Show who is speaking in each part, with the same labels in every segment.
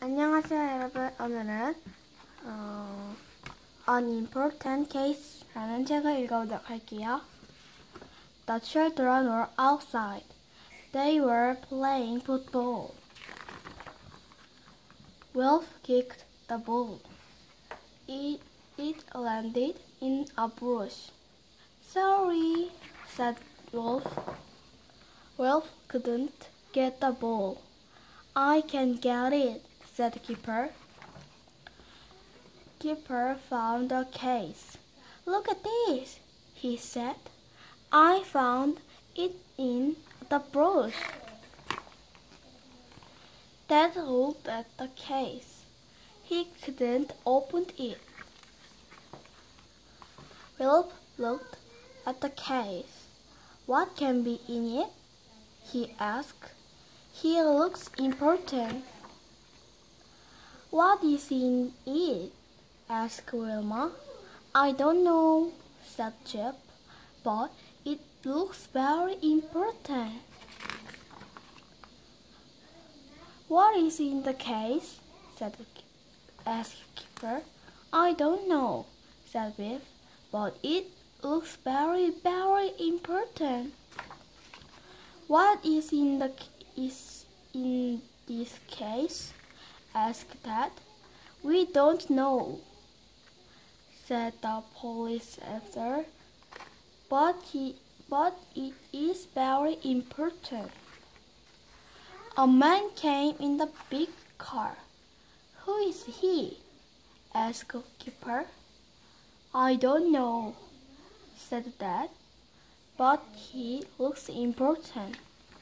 Speaker 1: 안녕하세요 여러분. 오늘은 Unimportant Case라는 책을 읽어보도록 할게요. The children were outside. They were playing football. Wolf kicked the ball. It landed in a bush. Sorry, said Wolf. Wolf couldn't get the ball. I can get it, said Keeper. Keeper found a case. Look at this, he said. I found it in the brush. Dad looked at the case. He couldn't open it. Philip looked at the case. What can be in it? He asked. He looks important. What is in it? Asked Wilma. I don't know, said Chip, but it looks very important. What is in the case? Asked Keeper. I don't know, said Biff, but it looks very, very important. What is in this case? Asked Dad. We don't know, said the police officer, but it is very important. A man came in the big car. Who is he? Asked Keeper. I don't know, said Dad, but he looks important.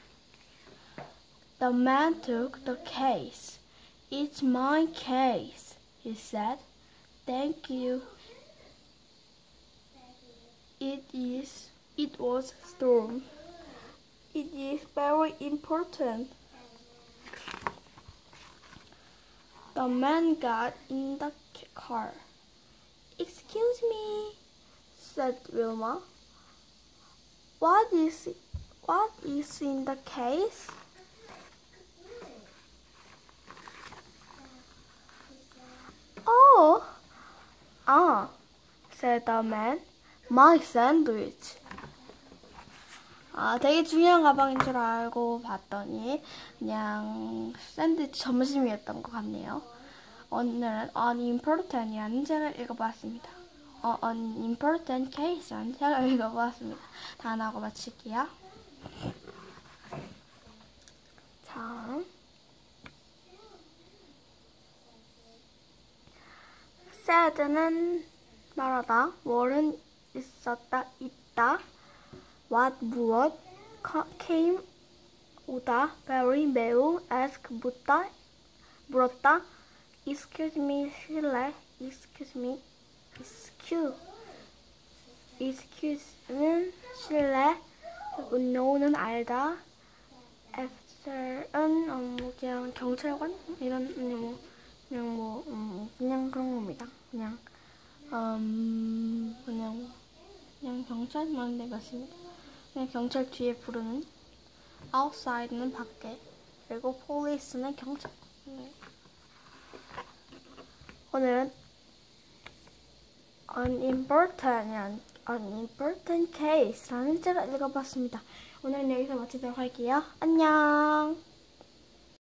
Speaker 1: The man took the case. It's my case, he said. Thank you. It was storm. It is very important. The man got in the car. Excuse me, said Wilma. What is in the case? Said the man. My sandwich. 되게 중요한 가방인 줄 알고 봤더니 그냥 샌드위치 점심이었던 것 같네요. 오늘은 Unimportant이라는 책을 읽어보았습니다. Unimportant Case라는 책을 읽어보았습니다. 다 안 하고 마칠게요. 자, sad는 말하다, were는 있었다, 있다, what 무엇, came 오다, very 매우, ask 묻다, 물었다, excuse me 실례, excuse는 실례, know는 알다, officer은 그냥 경찰관 이런 그냥 그런 겁니다. 그냥 경찰만 되겠습니다. 그냥 경찰 뒤에 부르는. outside는 밖에, 그리고 police는 경찰. 오늘은 Unimportant Case라는 책을 읽어봤습니다. 오늘은 여기서 마치도록 할게요. 안녕.